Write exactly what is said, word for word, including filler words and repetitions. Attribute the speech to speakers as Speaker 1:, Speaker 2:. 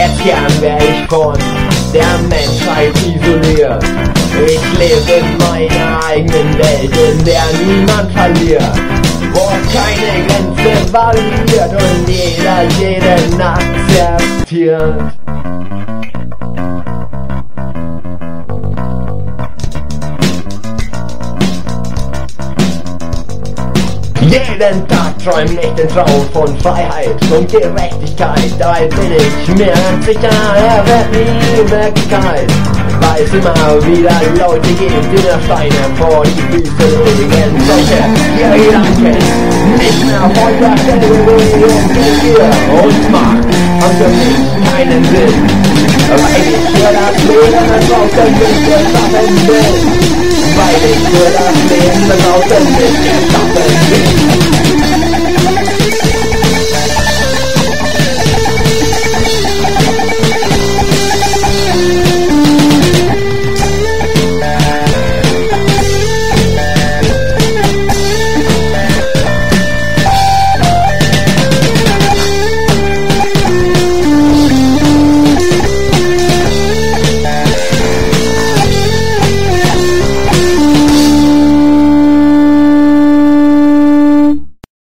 Speaker 1: Jetzt gern wär ich von der Menschheit isoliert. Ich lebe in meiner eigenen Welt, in der niemand verliert, wo keine Grenze variiert und jeder jeden akzeptiert. Jeden Tag träum ich den Traum von Freiheit und Gerechtigkeit. Dabei bin ich mir ganz sicher, er wird nie Wirklichkeit. Weil es immer wieder Leute gibt, die mir Steine vor die Füße legen. Solche ihre Gedanken nicht mehr vollständig hier und macht und für mich keinen Sinn. Weil ich für das Leben draußen nicht geschaffen bin. Weil ich für das Leben draußen nicht geschaffen bin.